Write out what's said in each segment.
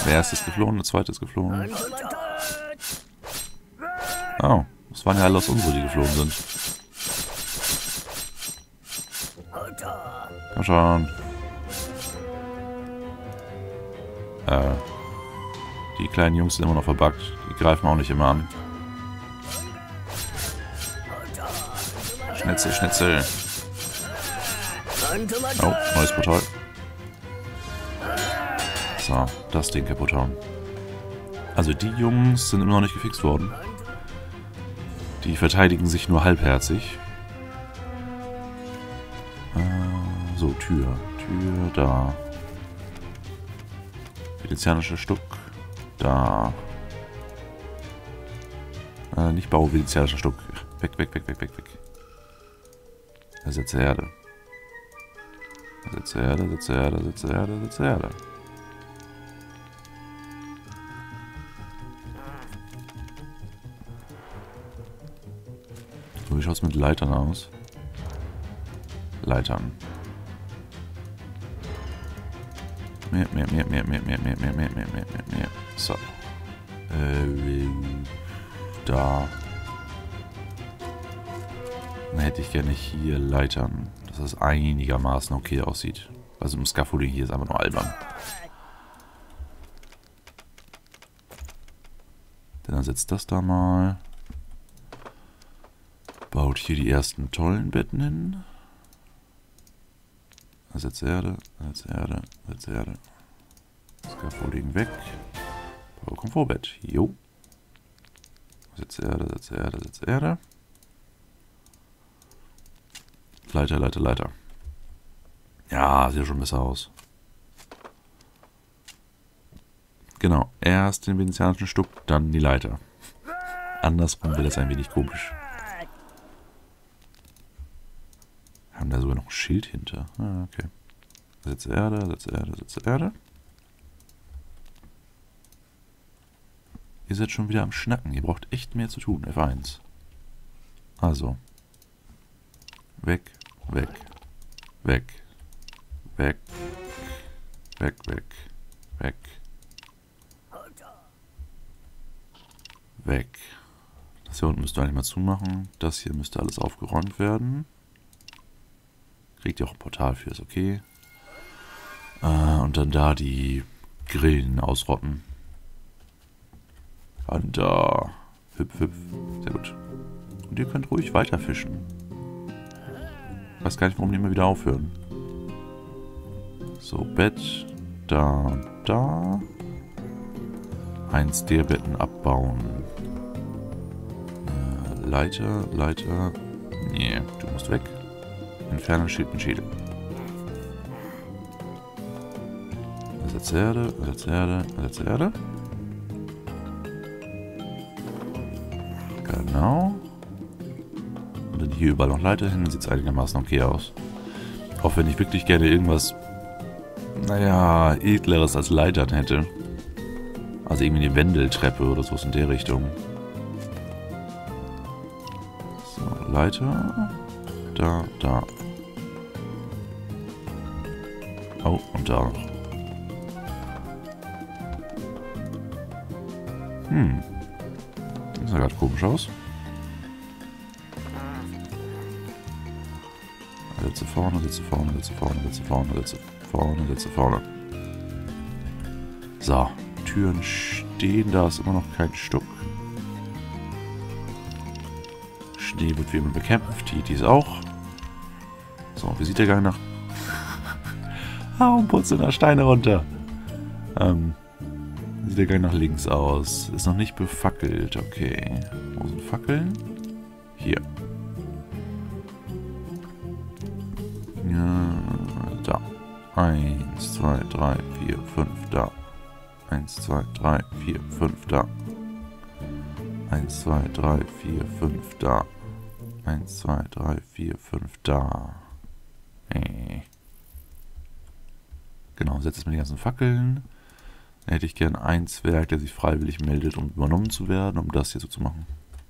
Der erste ist geflohen, der zweite ist geflohen. Oh, das waren ja alles unsere, die geflogen sind. Komm schon. Die kleinen Jungs sind immer noch verbuggt. Die greifen auch nicht immer an. Schnitzel, Schnitzel. Oh, neues Portal. So, das Ding kaputt hauen. Also die Jungs sind immer noch nicht gefixt worden. Die verteidigen sich nur halbherzig. So, Tür. Tür, da. Venezianischer Stuck. Da. Nicht Bau, venezianischer Stuck. Weg, weg, weg, weg, weg, weg. Setze Erde. Setze Erde, setze Erde, setze Erde, setze Erde. So, wie schaut es mit Leitern aus? Leitern. Mehr. So. Da. Dann hätte ich gerne hier Leitern, dass das einigermaßen okay aussieht. Also im Scaffolding hier ist einfach nur albern. Dann setzt das da mal. Baut hier die ersten tollen Betten hin. Setz Erde, setz Erde, setz Erde. Scaffolding weg. Bau Komfortbett. Jo. Setz Erde, setz Erde, setz Erde. Leiter, Leiter, Leiter. Ja, sieht ja schon besser aus. Genau, erst den venezianischen Stuck, dann die Leiter. Andersrum wird das ein wenig komisch. Wir haben da sogar noch ein Schild hinter. Ah, okay. Setze Erde, setze Erde, setze Erde. Ihr seid schon wieder am Schnacken. Ihr braucht echt mehr zu tun. F1. Also. Weg, weg, weg, weg, weg, weg, weg, weg. Das hier unten müsst ihr eigentlich mal zumachen. Das hier müsste alles aufgeräumt werden. Kriegt ihr auch ein Portal für, ist okay. Und dann da die Grillen ausrotten. Und da. Hüpf, hüpf. Sehr gut. Und ihr könnt ruhig weiter fischen. Ich weiß gar nicht, warum die immer wieder aufhören. So, Bett. Da, da. Eins der Betten abbauen. Leiter, Leiter. Nee, du musst weg. Entfernen Schädel. Setz Erde, setz Erde, setz Erde. Genau. Und dann hier überall noch Leiter hin, dann sieht es einigermaßen okay aus. Auch wenn ich wirklich gerne irgendwas, naja, edleres als Leitern hätte. Also irgendwie eine Wendeltreppe oder sowas in der Richtung. So, Leiter. Da, da. Oh, und da noch. Das sah gerade komisch aus. Setze vorne, setze vorne, setze vorne, setze vorne, setze vorne, setze vorne. So, Türen stehen, da ist immer noch kein Stuck. Schnee wird wie immer bekämpft, die ist auch. So, wie sieht der Gang nach? Warum putzt da Steine runter? Sieht der Gang nach links aus. Ist noch nicht befackelt, okay. Wo sind Fackeln? Hier. Ja, da. 1, 2, 3, 4, 5, da. 1, 2, 3, 4, 5, da. 1, 2, 3, 4, 5, da. 1, 2, 3, 4, 5, da. Genau, setzt es mit den ganzen Fackeln. Dann hätte ich gern ein Zwerg, der sich freiwillig meldet, um übernommen zu werden, um das hier so zu machen.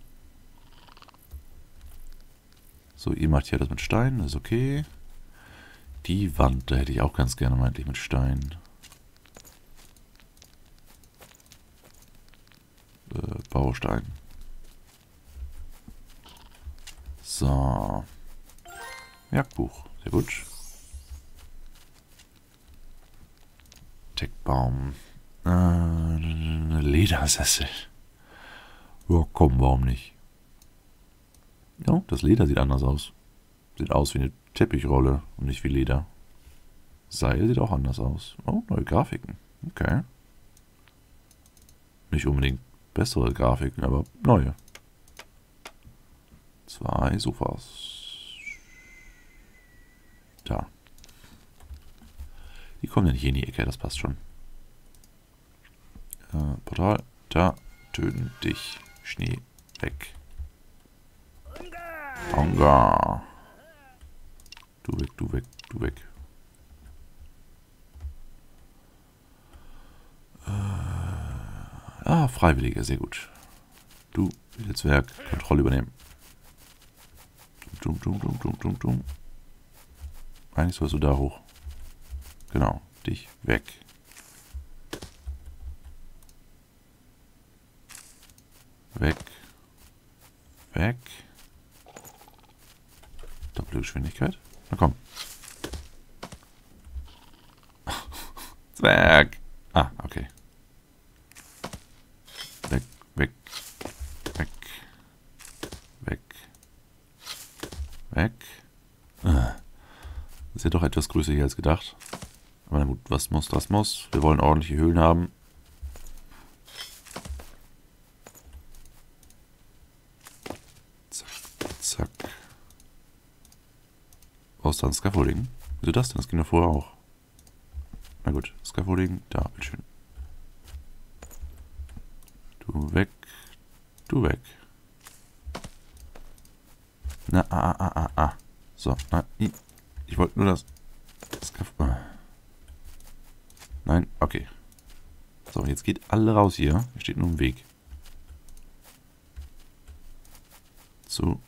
So, ihr macht hier das mit Stein, das ist okay. Die Wand, da hätte ich auch ganz gerne meintlich mit Stein. Baustein. So. Jagdbuch. Sehr gut. Deckbaum. Ledersessel. Ja, komm, warum nicht? Ja, das Leder sieht anders aus. Sieht aus wie eine Teppichrolle und nicht wie Leder. Seil sieht auch anders aus. Oh, neue Grafiken. Okay. Nicht unbedingt bessere Grafiken, aber neue. 2 Sofas. Da. Die kommen ja nicht in die Ecke, das passt schon. Portal. Da. Töten dich. Schnee. Weg. Hunger. Du weg, du weg, du weg. Freiwillige, sehr gut. Du, Netzwerk, Kontrolle übernehmen. Dumm. Eigentlich sollst du da hoch. Genau, dich weg. Weg. Weg. Doppelte Geschwindigkeit. Na komm. Zwerg. Ah, okay. Weg, weg, weg, weg, weg. Ist ja doch etwas größer hier als gedacht. Aber na gut, was muss, das muss. Wir wollen ordentliche Höhlen haben. Zack, zack. Brauchst du ein Scaffolding? Wieso das denn? Das ging ja vorher auch. Na gut, Scaffolding, da, bitteschön. Du weg, du weg. Na, So, nein, ich wollte nur das Scaffolding. Nein, okay. So, jetzt geht alle raus hier. Hier steht nur im Weg. Zu.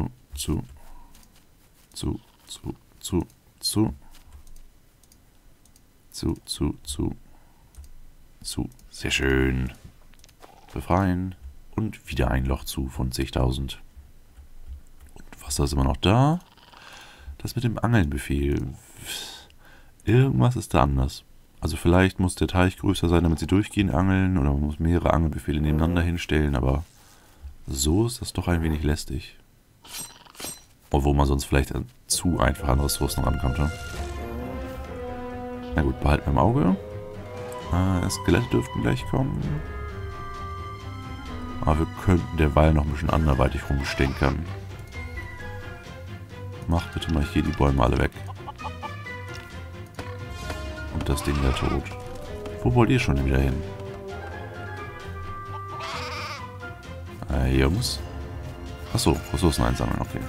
Sehr schön. Befreien. Und wieder ein Loch zu von 10.000. Und Wasser ist immer noch da. Das mit dem Angeln-Befehl. Irgendwas ist da anders. Also vielleicht muss der Teich größer sein, damit sie durchgehend angeln. Oder man muss mehrere Angelbefehle nebeneinander hinstellen. Aber so ist das doch ein wenig lästig. Obwohl man sonst vielleicht zu einfach an Ressourcen rankommt. Ja? Na gut, behalten wir im Auge. Skelette dürften gleich kommen. Aber wir könnten derweil noch ein bisschen anderweitig rumstinkern. Macht bitte mal hier die Bäume alle weg. Und das Ding da tot. Wo wollt ihr schon wieder hin? Jungs. Achso, Ressourcen einsammeln, okay.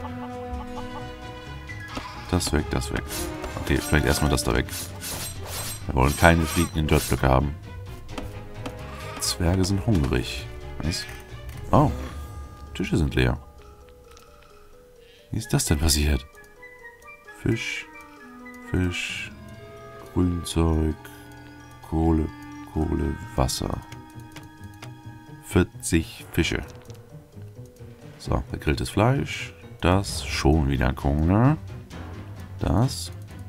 Das weg, das weg. Okay, vielleicht erstmal das da weg. Wir wollen keine fliegenden Dirtblöcke haben. Zwerge sind hungrig. Was? Oh, Tische sind leer. Wie ist das denn passiert? Fisch, Grünzeug, Kohle, Wasser. 40 Fische. So, gegrilltes Fleisch. Das schon wieder ein Hunger. Das.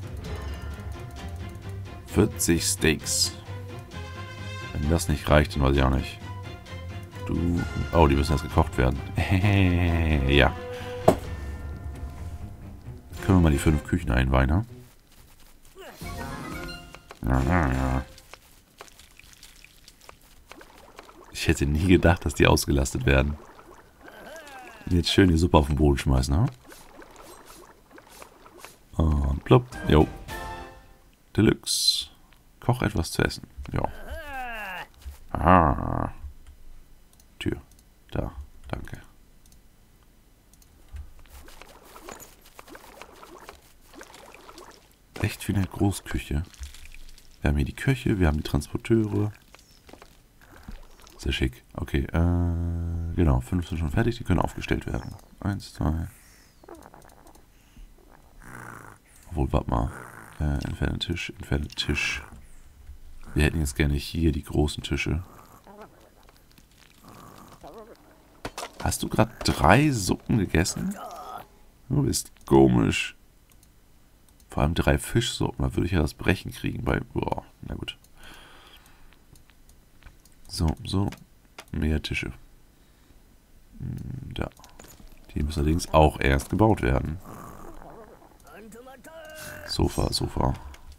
40 Steaks. Wenn das nicht reicht, dann weiß ich auch nicht. Du. Oh, die müssen jetzt gekocht werden. Ja. Können wir mal die 5 Küchen einweihen, ne? Ich hätte nie gedacht, dass die ausgelastet werden. Und jetzt schön die Suppe auf den Boden schmeißen, ne? Und plopp. Jo. Deluxe. Koch etwas zu essen. Ja. Aha. Tür. Da. Danke. Echt wie eine Großküche. Wir haben hier die Köche, wir haben die Transporteure. Sehr schick. Okay, genau. 5 sind schon fertig, die können aufgestellt werden. 1, 2. Obwohl, warte mal. Entferne Tisch. Wir hätten jetzt gerne hier die großen Tische. Hast du gerade 3 Suppen gegessen? Du bist komisch. Vor allem 3 Fischsuppen, da würde ich ja das Brechen kriegen bei... Boah, na gut. So. Mehr Tische. Da. Die müssen allerdings auch erst gebaut werden. Sofa.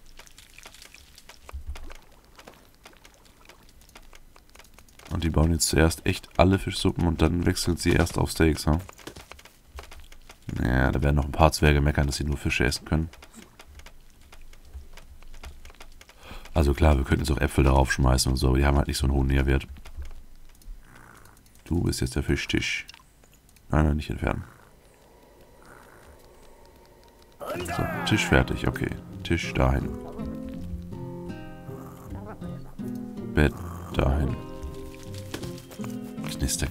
Und die bauen jetzt zuerst echt alle Fischsuppen und dann wechseln sie erst auf Steaks, ha? Naja, da werden noch ein paar Zwerge meckern, dass sie nur Fische essen können. Also klar, wir könnten jetzt auch Äpfel darauf schmeißen und so, aber die haben halt nicht so einen hohen Nährwert. Du bist jetzt der Fischtisch. Nein, nicht entfernen. So, Tisch fertig, okay. Tisch dahin. Bett dahin. Knister.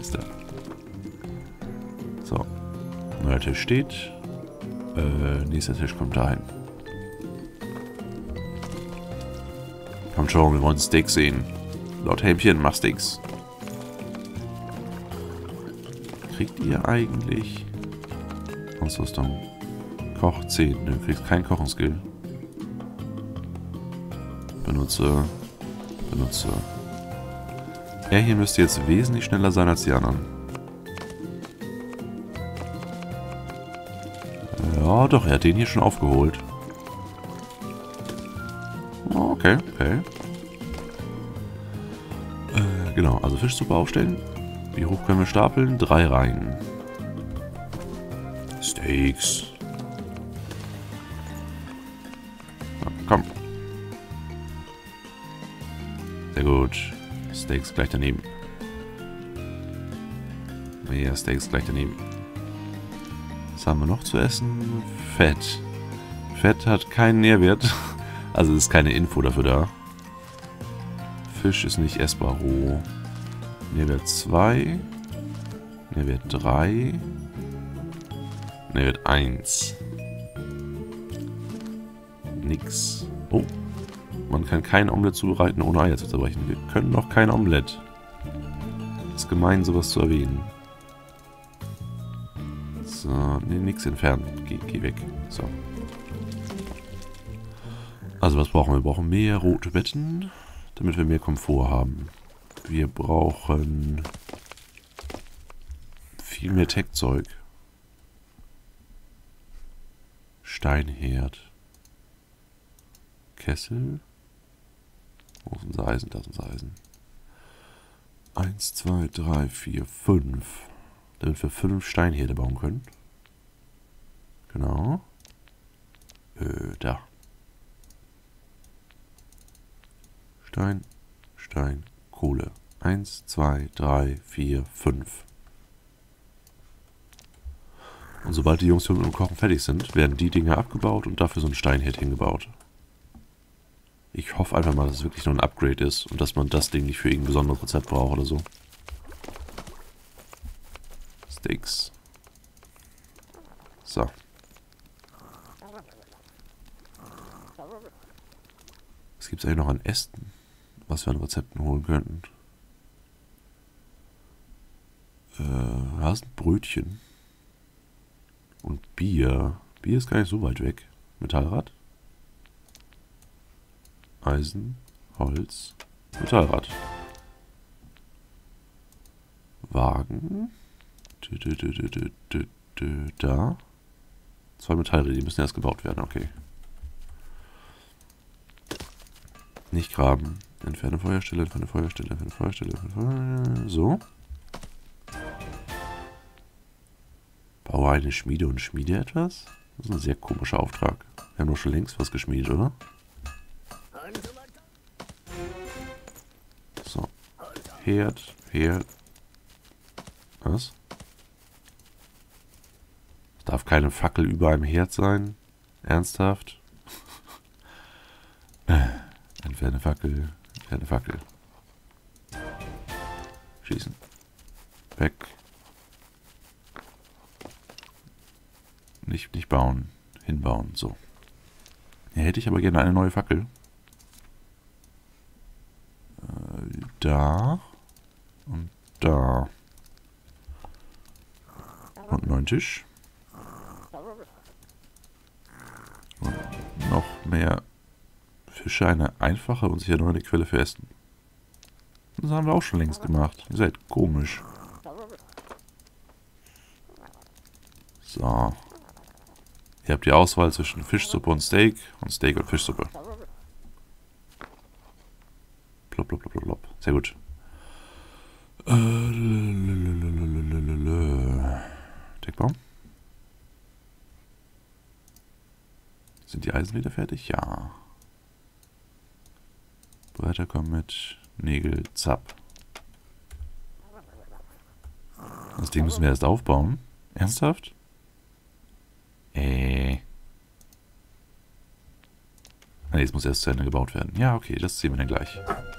So. Neuer Tisch steht. Nächster Tisch kommt dahin. Kommt schon, wir wollen Steaks sehen. Laut Hämchen, mach Steaks. Kriegt ihr eigentlich Ausrüstung? Koch 10. Du kriegst keinen Kochenskill. Benutze. Er hier müsste jetzt wesentlich schneller sein als die anderen. Ja, doch, er hat den hier schon aufgeholt. Oh, okay. Genau, also Fischsuppe aufstellen. Wie hoch können wir stapeln? 3 Reihen. Steaks. Na, komm. Sehr gut. Steaks gleich daneben. Mehr Steaks gleich daneben. Was haben wir noch zu essen? Fett. Fett hat keinen Nährwert. Also ist keine Info dafür da. Fisch ist nicht essbar roh. Nährwert 2. Nährwert 3. Nährwert 1. Nix. Oh. Man kann kein Omelett zubereiten, ohne Eier zu zerbrechen. Wir können noch kein Omelett. Ist gemein, sowas zu erwähnen. So, ne, nix entfernen. Geh weg. So. Also was brauchen wir? Wir brauchen mehr rote Betten, damit wir mehr Komfort haben. Wir brauchen viel mehr Tech-Zeug. Steinherd. Kessel. Wo ist unser Eisen? Da ist unser Eisen. 1, 2, 3, 4, 5. Damit wir 5 Steinherde bauen können. Genau. Da. Stein, Kohle. 1, 2, 3, 4, 5. Und sobald die Jungs hier mit dem Kochen fertig sind, werden die Dinger abgebaut und dafür so ein Steinherd hingebaut. Ich hoffe einfach mal, dass es wirklich nur ein Upgrade ist und dass man das Ding nicht für irgendein besonderes Rezept braucht oder so. Steaks. So. Was gibt es eigentlich noch an Ästen, was wir an Rezepten holen könnten? Da ist ein Brötchen. Und Bier. Bier ist gar nicht so weit weg. Metallrad. Eisen, Holz, Metallrad. Wagen. Da. 2 Metallräder, die müssen erst gebaut werden, okay. Nicht graben. Entferne Feuerstelle, entferne Feuerstelle, entferne Feuerstelle, entferne Feuerstelle. So. Baue eine Schmiede und schmiede etwas? Das ist ein sehr komischer Auftrag. Wir haben doch schon längst was geschmiedet, oder? So. Herd. Was? Es darf keine Fackel über einem Herd sein. Ernsthaft? Entferne Fackel. Schießen. Weg. Nicht bauen. Hinbauen. So. Hier hätte ich aber gerne eine neue Fackel. Da. Und da. Und einen neuen Tisch. Und noch mehr Fische. Eine einfache und sicher neue Quelle für Essen. Das haben wir auch schon längst gemacht. Ihr seid komisch. So. Ihr habt die Auswahl zwischen Fischsuppe und Steak und Fischsuppe. Plop, plop, plop, plop, plop. Sehr gut. Deckbaum. Sind die Eisenräder fertig? Ja. Bretter kommen mit. Nägel, zapp. Das Ding müssen wir erst aufbauen. Ernsthaft? Nee, es muss erst zu Ende gebaut werden. Ja, okay, das sehen wir dann gleich.